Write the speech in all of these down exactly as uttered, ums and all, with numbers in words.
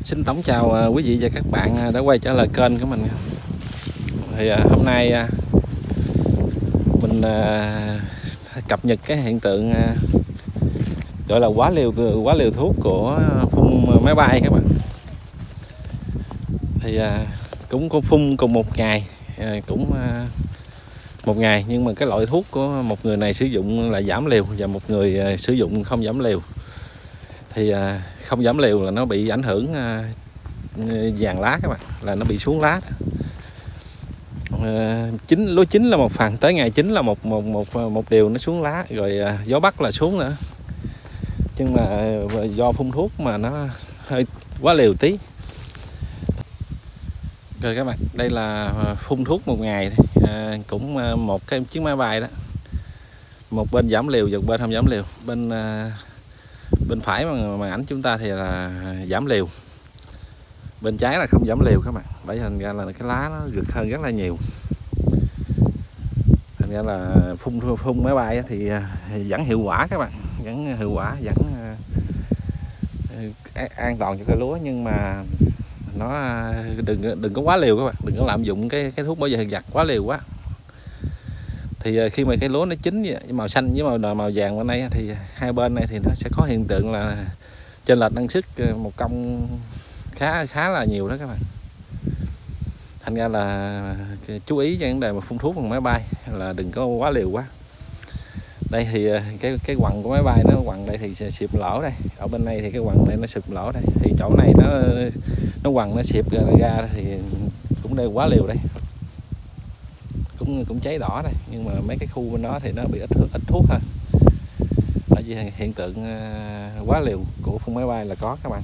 Xin tổng chào quý vị và các bạn đã quay trở lại kênh của mình. Thì hôm nay mình cập nhật cái hiện tượng gọi là quá liều quá liều thuốc của phun máy bay các bạn. Thì cũng có phun cùng một ngày, cũng một ngày, nhưng mà cái loại thuốc của một người này sử dụng là giảm liều và một người sử dụng không giảm liều. Thì không giảm liều là nó bị ảnh hưởng vàng lá các bạn, là nó bị xuống lá. Chín lúa chín là một phần, tới ngày chín là một một một một điều nó xuống lá, rồi gió bắc là xuống nữa. Nhưng mà do phun thuốc mà nó hơi quá liều tí. Rồi các bạn, đây là phun thuốc một ngày à, cũng một cái chiếc máy bay đó, một bên giảm liều và một bên không giảm liều. Bên bên phải màn ảnh chúng ta thì là giảm liều, bên trái là không giảm liều các bạn. Bởi thành ra là cái lá nó rực hơn rất là nhiều. Thành ra là phun phun máy bay thì vẫn hiệu quả các bạn, vẫn hiệu quả, vẫn an toàn cho cây lúa, nhưng mà nó đừng đừng có quá liều các bạn, đừng có lạm dụng cái cái thuốc bảo vệ thực vật quá liều quá. Thì khi mà cây lúa nó chín màu xanh với màu màu vàng bên đây thì hai bên này thì nó sẽ có hiện tượng là chênh lệch năng suất một công khá khá là nhiều đó các bạn. Thành ra là chú ý cho vấn đề mà phun thuốc bằng máy bay là đừng có quá liều quá. Đây thì cái cái quặng của máy bay nó quặng đây thì xịp lỗ đây, ở bên đây thì cái quặng này nó xịp lỗ đây, thì chỗ này nó nó quặng nó xịp ra, ra thì cũng đây quá liều đây, cũng cũng cháy đỏ đây, nhưng mà mấy cái khu bên đó thì nó bị ít ít thuốc hơn. Bởi vì hiện tượng quá liều của phun máy bay là có các bạn.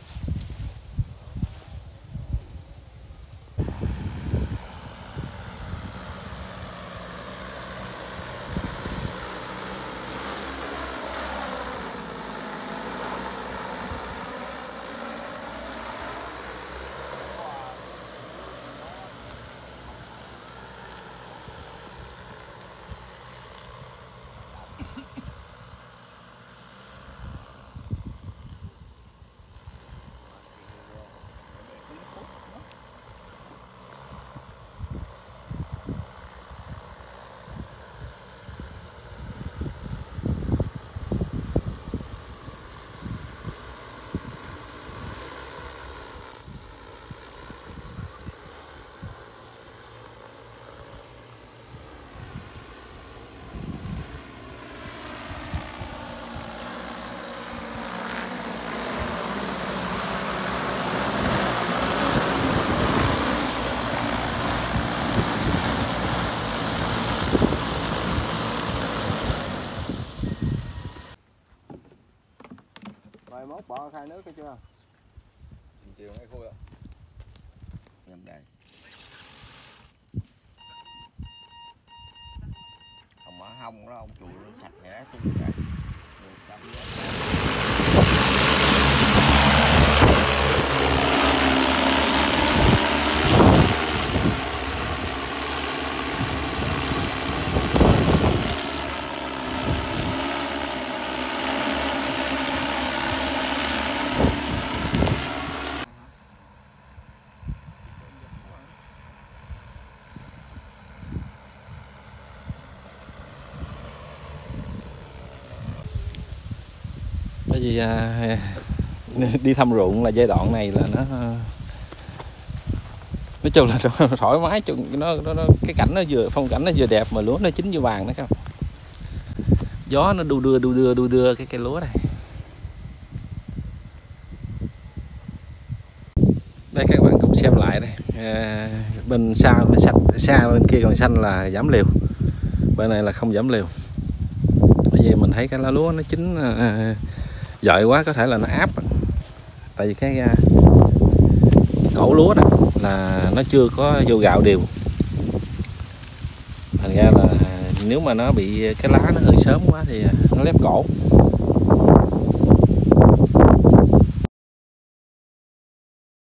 Rồi mốt bỏ khai nước cái chưa? Chiều ngay khui ạ. Nhầm đây. Không mở hông đó, ông chùi nó sạch sẽ chung vậy. Bởi vì à, đi thăm ruộng là giai đoạn này là nó nói chung là thoải mái, nó, nó, nó cái cảnh nó vừa phong cảnh nó vừa đẹp mà lúa nó chín như vàng đó các bạn. Gió nó đu đưa đu đưa đu đưa cái cây lúa này. Đây các bạn cùng xem lại đây, à, bên xa bên sạch xa bên kia còn xanh là giảm liều, bên này là không giảm liều. Bởi vì mình thấy cái lá lúa nó chín à, dội quá, có thể là nó áp, tại vì cái uh, cổ lúa đó là nó chưa có vô gạo đều. Thành ra là nếu mà nó bị cái lá nó hơi sớm quá thì nó lép cổ.